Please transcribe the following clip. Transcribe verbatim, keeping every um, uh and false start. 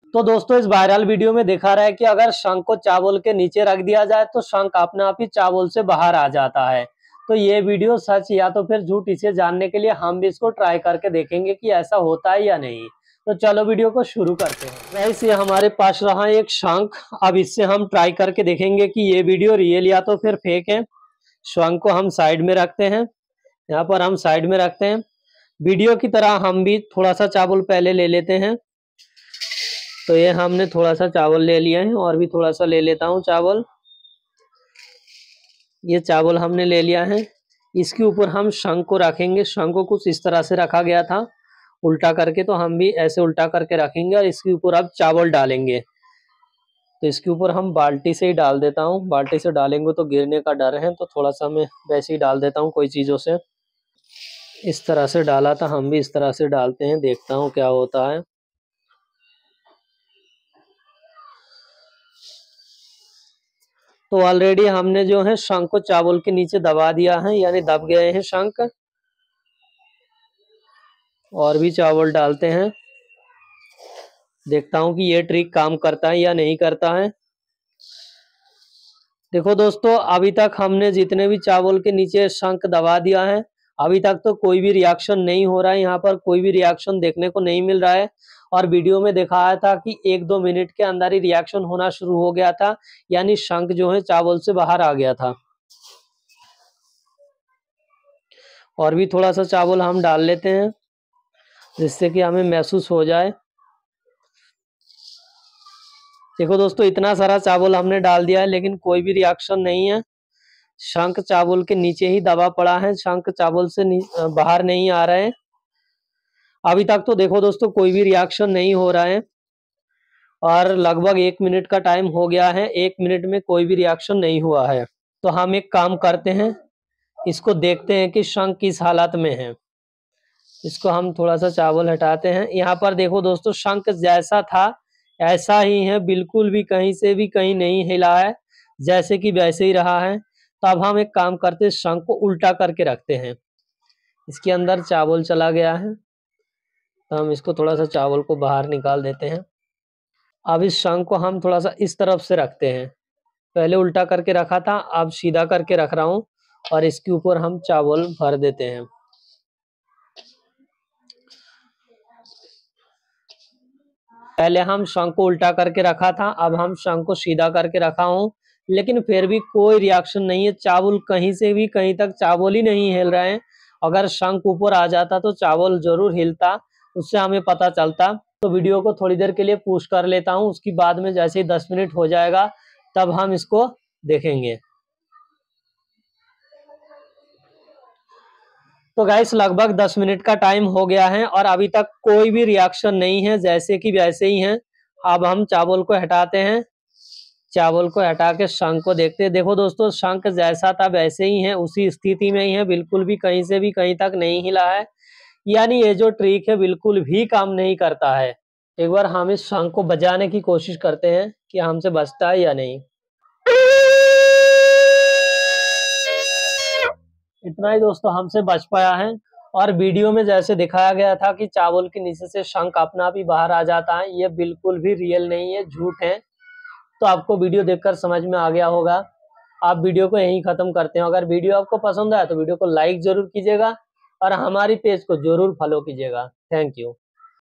तो दोस्तों इस वायरल वीडियो में दिखा रहा है कि अगर शंख को चावल के नीचे रख दिया जाए तो शंख अपने आप ही चावल से बाहर आ जाता है। तो ये वीडियो सच या तो फिर झूठ, इसे जानने के लिए हम भी इसको ट्राई करके देखेंगे कि ऐसा होता है या नहीं। तो चलो वीडियो को शुरू करते हैं। गाइस ये हमारे पास रहा एक शंख। अब इससे हम ट्राई करके देखेंगे कि ये वीडियो रियल या तो फिर फेक है। शंख को हम साइड में रखते हैं, यहाँ पर हम साइड में रखते हैं। वीडियो की तरह हम भी थोड़ा सा चावल पहले ले लेते हैं। तो ये हमने थोड़ा सा चावल ले लिया है, और भी थोड़ा सा ले लेता हूँ चावल। ये चावल हमने ले लिया है। इसके ऊपर हम शंख को रखेंगे। शंख को कुछ इस तरह से रखा गया था उल्टा करके, तो हम भी ऐसे उल्टा करके रखेंगे और इसके ऊपर अब चावल डालेंगे। तो इसके ऊपर हम बाल्टी से ही डाल देता हूँ। बाल्टी से डालेंगे तो गिरने का डर है, तो थोड़ा सा मैं वैसे ही डाल देता हूँ कोई चीज़ों से। इस तरह से डाला था, हम भी इस तरह से डालते हैं, देखता हूँ क्या होता है। तो ऑलरेडी हमने जो है शंख को चावल के नीचे दबा दिया है, यानी दब गए हैं शंख। और भी चावल डालते हैं, देखता हूँ कि ये ट्रिक काम करता है या नहीं करता है। देखो दोस्तों, अभी तक हमने जितने भी चावल के नीचे शंख दबा दिया है, अभी तक तो कोई भी रिएक्शन नहीं हो रहा है। यहाँ पर कोई भी रिएक्शन देखने को नहीं मिल रहा है। और वीडियो में दिखाया था कि एक दो मिनट के अंदर ही रिएक्शन होना शुरू हो गया था, यानी शंख जो है चावल से बाहर आ गया था। और भी थोड़ा सा चावल हम डाल लेते हैं, जिससे कि हमें महसूस हो जाए। देखो दोस्तों, इतना सारा चावल हमने डाल दिया है, लेकिन कोई भी रिएक्शन नहीं है। शंख चावल के नीचे ही दबा पड़ा है, शंख चावल से बाहर नहीं आ रहे हैं। अभी तक तो देखो दोस्तों कोई भी रिएक्शन नहीं हो रहा है, और लगभग एक मिनट का टाइम हो गया है। एक मिनट में कोई भी रिएक्शन नहीं हुआ है। तो हम एक काम करते हैं, इसको देखते हैं कि शंख किस हालत में है। इसको हम थोड़ा सा चावल हटाते हैं। यहाँ पर देखो दोस्तों, शंख जैसा था ऐसा ही है, बिल्कुल भी कहीं से भी कहीं नहीं हिला है, जैसे कि वैसे ही रहा है। तो अब हम एक काम करते हैं, शंख को उल्टा करके रखते हैं। इसके अंदर चावल चला गया है, तो हम इसको थोड़ा सा चावल को बाहर निकाल देते हैं। अब इस शंख को हम थोड़ा सा इस तरफ से रखते हैं। पहले उल्टा करके रखा था, अब सीधा करके रख रहा हूँ, और इसके ऊपर हम चावल भर देते हैं। पहले हम शंख को उल्टा करके रखा था, अब हम शंख को सीधा करके रखा हूँ, लेकिन फिर भी कोई रिएक्शन नहीं है। चावल कहीं से भी कहीं तक चावल ही नहीं हिल रहे हैं। अगर शंख ऊपर आ जाता तो चावल जरूर हिलता, उससे हमें पता चलता। तो वीडियो को थोड़ी देर के लिए पुश कर लेता हूँ, उसके बाद में जैसे ही दस मिनट हो जाएगा तब हम इसको देखेंगे। तो गाइस लगभग दस मिनट का टाइम हो गया है, और अभी तक कोई भी रिएक्शन नहीं है, जैसे कि वैसे ही हैं। अब हम चावल को हटाते हैं। चावल को हटा के शंख को देखते हैं। देखो दोस्तों, शंख जैसा था वैसे ही है, उसी स्थिति में ही है, बिल्कुल भी कहीं से भी कहीं तक नहीं हिला है। यानी ये जो ट्रिक है बिल्कुल भी काम नहीं करता है। एक बार हम इस शंख को बजाने की कोशिश करते हैं कि हमसे बजता है या नहीं। इतना ही दोस्तों हमसे बच पाया है। और वीडियो में जैसे दिखाया गया था कि चावल के नीचे से शंख अपना आप ही बाहर आ जाता है, ये बिल्कुल भी रियल नहीं है, झूठ है। तो आपको वीडियो देखकर समझ में आ गया होगा। आप वीडियो को यहीं खत्म करते हैं। अगर वीडियो आपको पसंद आया तो वीडियो को लाइक जरूर कीजिएगा, और हमारी पेज को जरूर फॉलो कीजिएगा। Thank you.